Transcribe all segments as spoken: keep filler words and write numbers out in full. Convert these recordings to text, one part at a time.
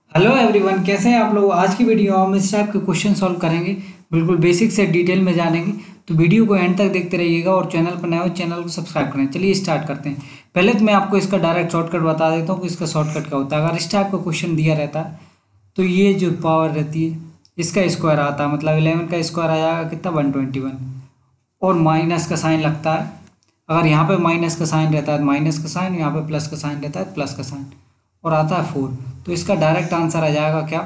Hello everyone, कैसे हैं आप लोग। आज की वीडियो में हम इस टाइप के क्वेश्चन सॉल्व करेंगे, बिल्कुल बेसिक से डिटेल में जानेंगे। तो वीडियो को एंड तक देखते रहिएगा और चैनल पर नए हो चैनल को सब्सक्राइब करें। चलिए स्टार्ट करते हैं। पहले तो मैं आपको इसका डायरेक्ट शॉर्टकट बता देता हूँ कि इसका शॉर्टकट क्या होता है। अगर इस टाइप का क्वेश्चन दिया रहता है तो ये जो पावर रहती है इसका स्क्वायर आता है, मतलब इलेवन का स्क्वायर आ जाएगा कितना, वन ट्वेंटी वन। और माइनस का साइन लगता है। अगर यहाँ पे माइनस का साइन रहता है माइनस का साइन, यहाँ पे प्लस का साइन रहता है प्लस का साइन, और आता है फोर। तो इसका डायरेक्ट आंसर आ जाएगा क्या,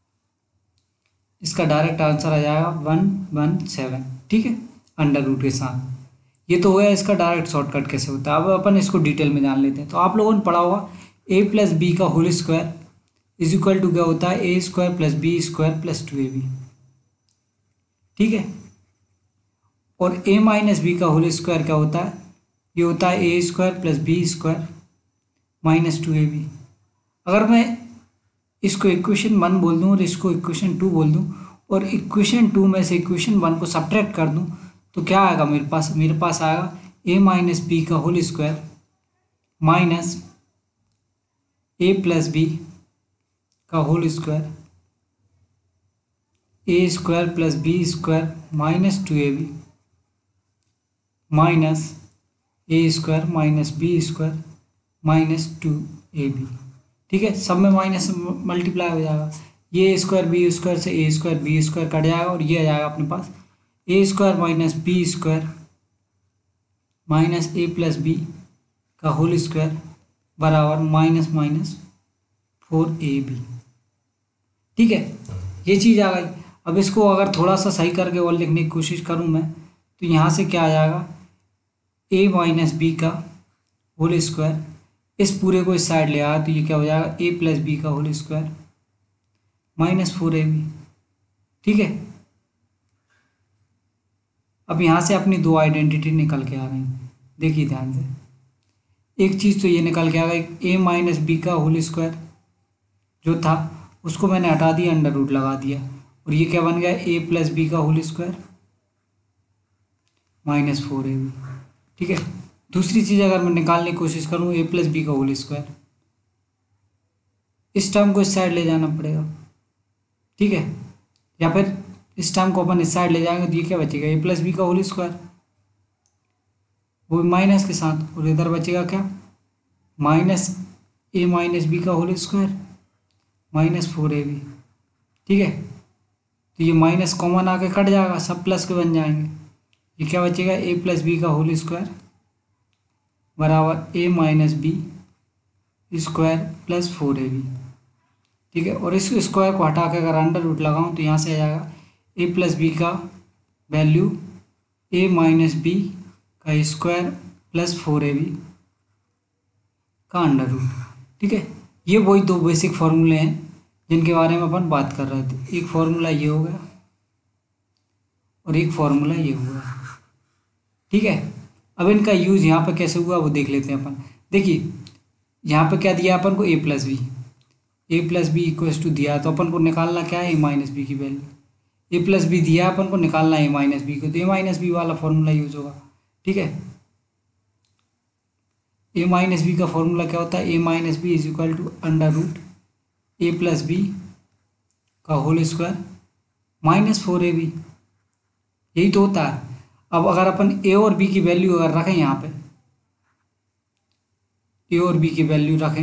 इसका डायरेक्ट आंसर आ जाएगा वन वन सेवन। ठीक है, अंडर रूट के साथ। ये तो हो गया इसका डायरेक्ट शॉर्टकट कैसे होता है। अब अपन इसको डिटेल में जान लेते हैं। तो आप लोगों ने पढ़ा होगा ए प्लस बी का whole square is equal to क्या होता है, A square plus B square plus two A B. ठीक है, और ए माइनस बी का होल स्क्वायर क्या होता है, ये होता है A square plus B square minus two A B. अगर मैं इसको इक्वेशन वन बोल दूँ और इसको इक्वेशन टू बोल दूँ और इक्वेशन टू में से इक्वेशन वन को सब्ट्रैक्ट कर दूँ तो क्या आएगा मेरे पास, मेरे पास आएगा ए माइनस बी का whole square minus A plus B का whole square A square plus B square minus two A B minus A square minus B square minus two A B. ठीक है, सब में माइनस मल्टीप्लाई हो जाएगा। ये square B square से A square B square cut जाएगा और ये आ जाएगा अपने पास A square minus B square minus A plus B का होल स्क्वायर बराबर minus minus four A B. ठीक है, ये चीज़ आ गई। अब इसको अगर थोड़ा सा सही करके और लिखने की कोशिश करूँ मैं तो यहाँ से क्या आ जाएगा, ए माइनस बी का होल स्क्वायर, इस पूरे को इस साइड ले आया तो ये क्या हो जाएगा, ए प्लस बी का whole square minus four A B. ठीक है, अब यहाँ से अपनी दो आइडेंटिटी निकल के आ रही हैं, देखिए ध्यान से। एक चीज़ तो ये निकल के आ गई, ए माइनस बी का होल स्क्वायर जो था उसको मैंने हटा दिया, अंडर रूट लगा दिया, और ये क्या बन गया, ए प्लस बी का whole square minus four A B. ठीक है, दूसरी चीज़ अगर मैं निकालने की कोशिश करूँ ए प्लस बी का होल स्क्वायर, इस टर्म को इस साइड ले जाना पड़ेगा। ठीक है, या फिर इस टर्म को अपन इस साइड ले जाएंगे तो ये क्या बचेगा, ए प्लस बी का होल स्क्वायर वो माइनस के साथ, और इधर बचेगा क्या, माइनस ए माइनस बी का whole square minus four A B. ठीक है, तो ये माइनस कॉमन आके कट जाएगा, सब प्लस के बन जाएंगे। ये क्या बचेगा, ए प्लस बी का होल स्क्वायर बराबर A minus B square plus four A B. ठीक है, और इस स्क्वायर को हटा के अगर अंडर रूट लगाऊं तो यहाँ से आ जाएगा ए प्लस बी का वैल्यू ए माइनस बी का square plus four A B का अंडर रूट। ठीक है, ये वही दो बेसिक फार्मूले हैं जिनके बारे में अपन बात कर रहे थे। एक फार्मूला ये हो गया और एक फार्मूला ये हुआ। ठीक है, अब इनका यूज़ यहाँ पे कैसे हुआ वो देख लेते हैं अपन। देखिए यहाँ पे क्या दिया अपन को, A plus B, A plus B equals to दिया, तो अपन को निकालना क्या है, ए माइनस बी की वैल्यू। ए प्लस बी दिया अपन को, निकालना है ए माइनस बी को, तो ए माइनस बी वाला फॉर्मूला यूज होगा। ठीक है, ए माइनस बी का फॉर्मूला क्या होता है, A minus B is equal to under root A plus B का whole square minus four A B, यही तो होता है। अब अगर अपन ए और बी की वैल्यू अगर रखें यहाँ पे, ए और बी की वैल्यू रखें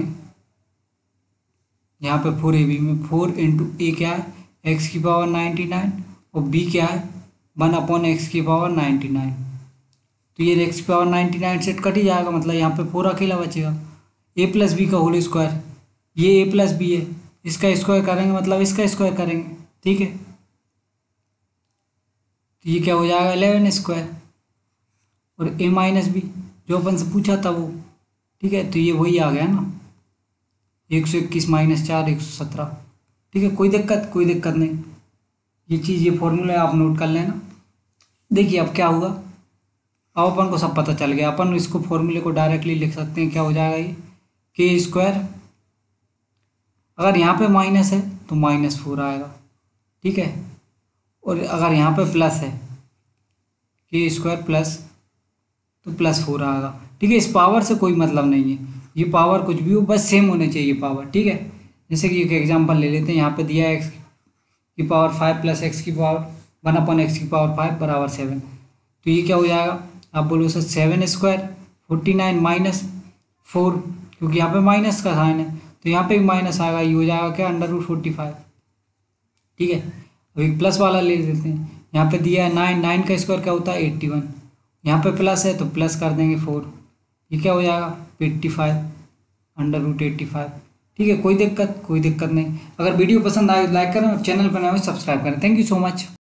यहाँ पे फोर ए बी में, फोर इंटू ए क्या है, एक्स की पावर नाइन्टी नाइन, और बी क्या है, वन अपॉन एक्स की पावर नाइन्टी नाइन। तो ये एक्स की पावर नाइन्टी नाइन से कट ही जाएगा, मतलब यहाँ पे फोर अकेला बचेगा। ए प्लस बी का होल स्क्वायर, ये ए प्लस बी है, इसका स्क्वायर करेंगे मतलब इसका स्क्वायर करेंगे। ठीक है, तो ये क्या हो जाएगा, इलेवन स्क्वायर, और ए माइनस बी जो अपन से पूछा था वो। ठीक है, तो ये वही आ गया ना, एक सौ इक्कीस माइनस चार एक सौ सत्रह। ठीक है, कोई दिक्कत कोई दिक्कत नहीं, ये चीज़ ये फॉर्मूला आप नोट कर लेना। देखिए अब क्या हुआ, अब अपन को सब पता चल गया। अपन इसको फॉर्मूले को डायरेक्टली लिख सकते हैं, क्या हो जाएगा ये, के स्क्वायर, अगर यहाँ पे माइनस है तो माइनस फोर आएगा। ठीक है, और अगर यहाँ पे प्लस है के स्क्वायर प्लस तो प्लस फोर आएगा। ठीक है, इस पावर से कोई मतलब नहीं है, ये पावर कुछ भी हो बस सेम होने चाहिए पावर। ठीक है, जैसे कि एक एग्जांपल ले लेते हैं, यहाँ पे दिया है एक्स की पावर फाइव प्लस एक्स की पावर वन अपॉन एक्स की पावर फाइव बराबर सेवन। तो ये क्या हो जाएगा, आप बोलो sir seven square forty nine minus four, क्योंकि यहाँ पे माइनस का साइन है तो यहाँ पे भी माइनस आएगा, ये हो जाएगा क्या अंडर रूट फोर्टी फाइव। ठीक है, अभी प्लस वाला ले लेते हैं, यहाँ पे दिया है नाइन, नाइन का स्क्वायर क्या होता है एट्टी वन, यहाँ पे प्लस है तो प्लस कर देंगे फोर, ये क्या हो जाएगा eighty five under root eighty five. ठीक है, कोई दिक्कत कोई दिक्कत नहीं। अगर वीडियो पसंद आए लाइक करें और चैनल पर नए हो सब्सक्राइब करें। Thank you so much.